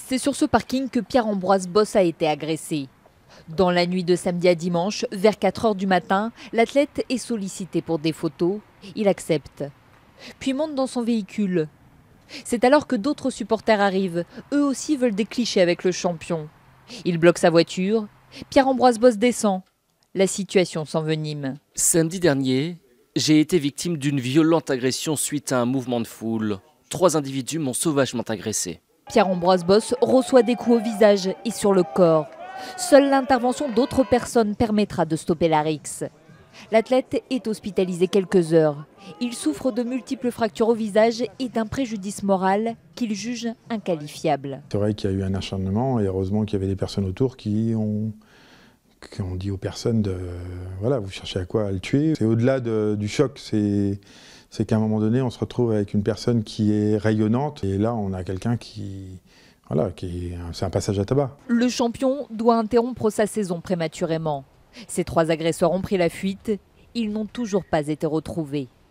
C'est sur ce parking que Pierre-Ambroise Bosse a été agressé. Dans la nuit de samedi à dimanche, vers 4 h du matin, l'athlète est sollicité pour des photos. Il accepte, puis monte dans son véhicule. C'est alors que d'autres supporters arrivent. Eux aussi veulent des clichés avec le champion. Il bloque sa voiture. Pierre-Ambroise Bosse descend. La situation s'envenime. Samedi dernier, j'ai été victime d'une violente agression suite à un mouvement de foule. 3 individus m'ont sauvagement agressé. Pierre-Ambroise Bosse reçoit des coups au visage et sur le corps. Seule l'intervention d'autres personnes permettra de stopper la rixe. L'athlète est hospitalisé quelques heures. Il souffre de multiples fractures au visage et d'un préjudice moral qu'il juge inqualifiable. C'est vrai qu'il y a eu un acharnement et heureusement qu'il y avait des personnes autour qui ont dit aux personnes de voilà, vous cherchez à quoi? À le tuer. C'est au-delà du choc, c'est qu'à un moment donné, on se retrouve avec une personne qui est rayonnante et là, on a quelqu'un c'est un passage à tabac. Le champion doit interrompre sa saison prématurément. Ces 3 agresseurs ont pris la fuite. Ils n'ont toujours pas été retrouvés.